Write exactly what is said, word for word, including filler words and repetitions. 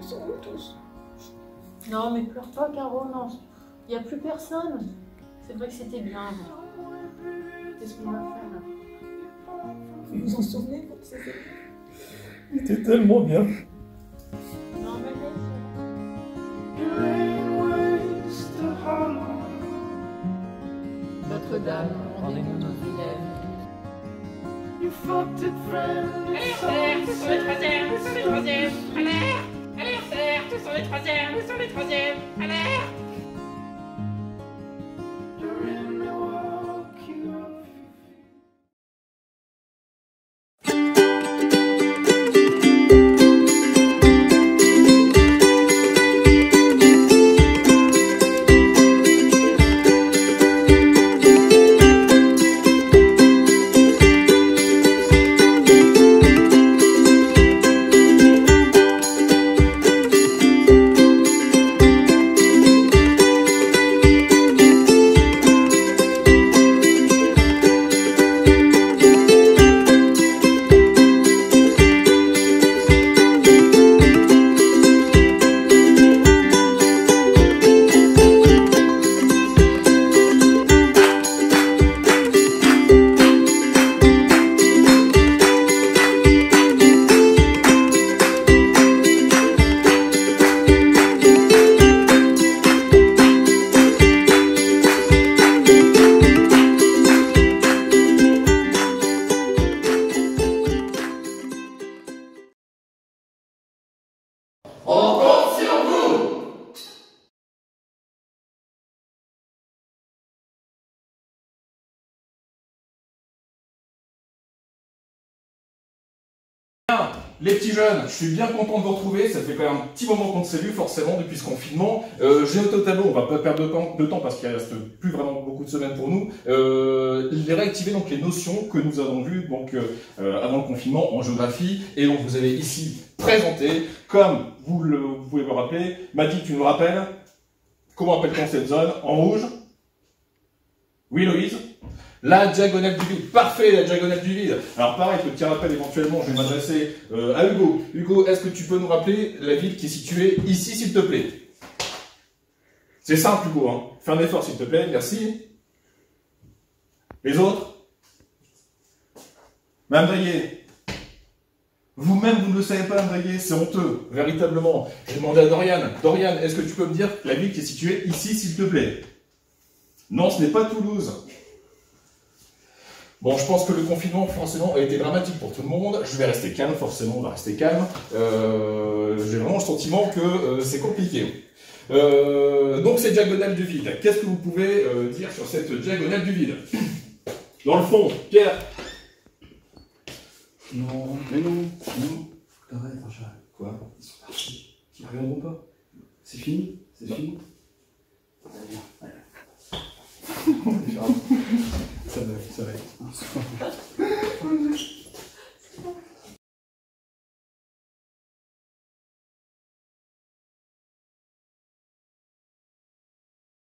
Ils sont où tous? Non, mais pleure pas, Caro, non. Il n'y a plus personne. C'est vrai que c'était bien avant. Qu'est-ce qu'on va faire là? Vous vous en souvenez quand c'était? C'était tellement bien. Non, mais laisse. Notre-Dame, rendez-nous nos élèves. Alerte, tous sur les troisièmes, tous sur les troisièmes, alerte! Alerte, tous sur les troisièmes, tous sur les troisièmes, alerte! Les petits jeunes, je suis bien content de vous retrouver, ça fait quand même un petit moment qu'on ne s'est vu forcément depuis ce confinement. Euh, J'ai noté au tableau, on va pas perdre de temps, de temps parce qu'il reste plus vraiment beaucoup de semaines pour nous. Euh, les réactiver donc les notions que nous avons vues donc euh, avant le confinement en géographie et donc vous avez ici présenté, comme vous, le, vous pouvez me rappeler. Maddy, tu nous rappelles comment appelle-t-on cette zone en rouge? Oui, Loïse? La diagonale du vide. Parfait, la diagonale du vide. Alors pareil, petit rappel éventuellement, je vais m'adresser euh, à Hugo. Hugo, est-ce que tu peux nous rappeler la ville qui est située ici, s'il te plaît? C'est simple, Hugo. Hein. Fais un effort, s'il te plaît. Merci. Les autres? Mme Daillé. Vous-même, vous ne le savez pas, Mme Daillé, c'est honteux, véritablement. J'ai demandé à Dorian. Dorian, est-ce que tu peux me dire la ville qui est située ici, s'il te plaît? Non, ce n'est pas Toulouse. Bon, je pense que le confinement, forcément, a été dramatique pour tout le monde. Je vais rester calme, forcément, on va rester calme. Euh, J'ai vraiment le sentiment que euh, c'est compliqué. Euh, donc, c'est diagonale du vide. Qu'est-ce que vous pouvez euh, dire sur cette diagonale du vide? Dans le fond, Pierre. Non, mais non, non. T'arrêtes, Rachel. Quoi? Ils sont partis. Ils reviendront pas. C'est fini? C'est fini? Allez, allez. Ça va, ça va.